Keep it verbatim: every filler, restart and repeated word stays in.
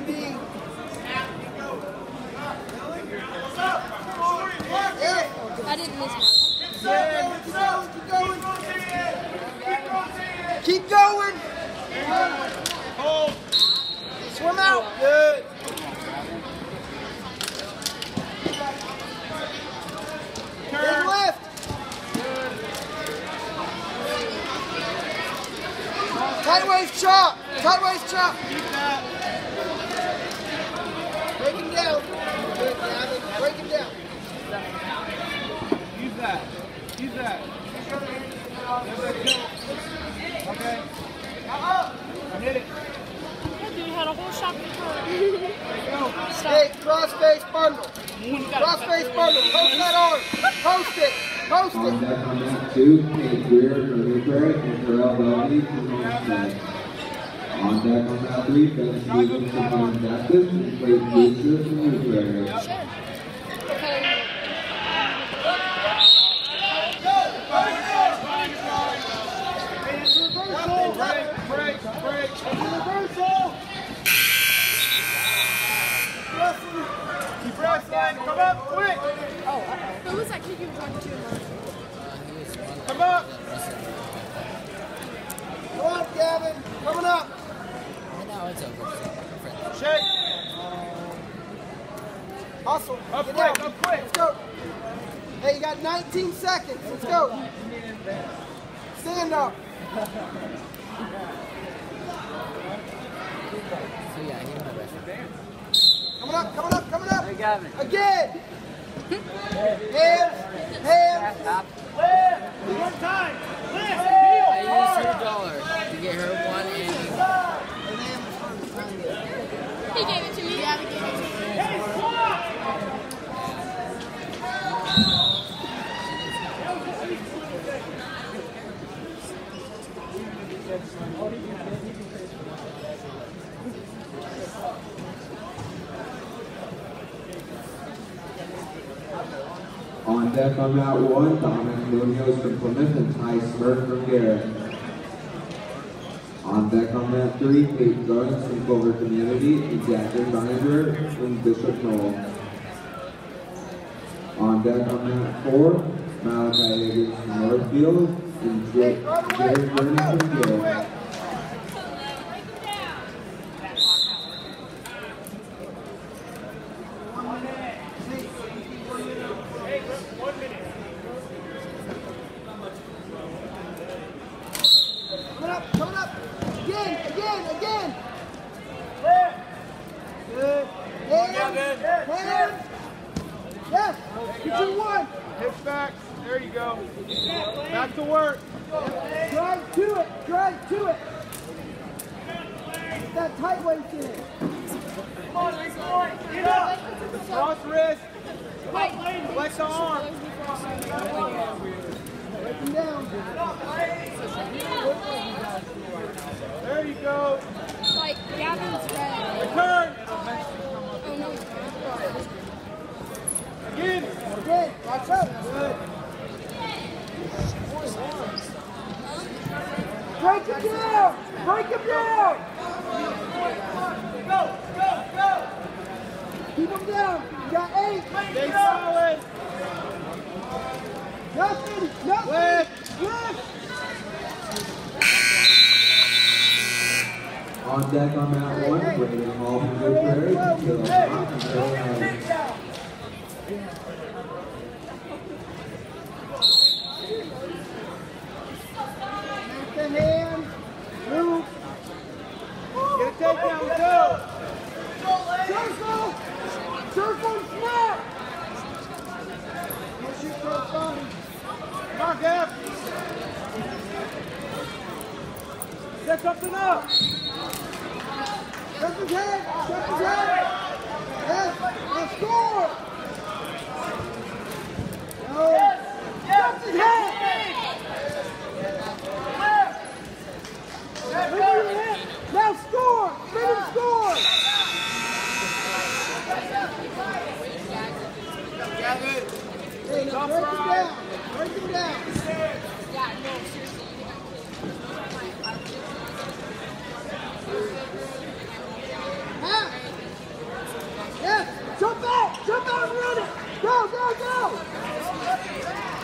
V. I didn't miss it. Keep going, keep going. Keep going. Hold. Swim out. Good. Turn left. Tight waist chop. Tight waist chop. Break him down. Good, Gavin. Break him down. Use that. Use that. Okay. Uh-oh. I hit it. That dude had a whole shot before. Hey, cross face bundle. Cross face bundle. Post that arm. Post it. Post it. On deck on that two, Kate Greer from Newberry and Terrell Bellamy from Homestead. On deck on that three, Ben Stevens from Home Baptist and Clayton Booster from Newberry. Break, break, break. Reversal. Keep wrestling. Come up, quick. Oh, uh-oh. Who was that kid you were talking to? Come up. Come on, Gavin. Coming up. No, it's over. Shake. Hustle. Up Get quick, down. up quick. Let's go. Hey, you got nineteen seconds. Let's go. Stand up. So yeah, he's my best friend. Coming up, coming up, coming up. Hey, Gavin. Again. Hands, hands. Stop. One time. Lift. I used her dollar to get her one and He gave it to me. Yeah, he gave it to me. Hey, squat. On deck on that one, Dominic Munoz from Plymouth and Ty Smurf from Garrett. On deck on that three, Kate Jones from Clover Community and Jackson Doniger from Bishop Knoll. On deck on that four, Malachi Higgins from Northfield and Jared Vernon from Garrett. Coming up, coming up. Again, again, again. Good. Hands, hands. Yes, get your one. Hips back. There you go. Back to work. Drive to it, drive to it. Get that tight waist in it. Come on, get up. Cross wrist. Flex the arm. Break him down. There you go. Like, Gavin's red. Return. Oh, no, he's not. Again. Again, watch out. Good. Break him down. Break him down. Go, go, go. Keep him down. You got eight. Stay solid. Nothing, nothing. Lift. Lift. On deck on that one, Brandon Hall from Newberry and Caleb Rock from Carolina. The hand. Move. Get a takedown, go. Circle. Circle and snap. Push your cross body. Come on, Gav. Set something up. Check his head. Check his head. Yes. Now score. No. Check his head. Now score. Let him score. Gavin. Hey, now break him down. Break him down. Yeah, no, seriously. Ha! go, go!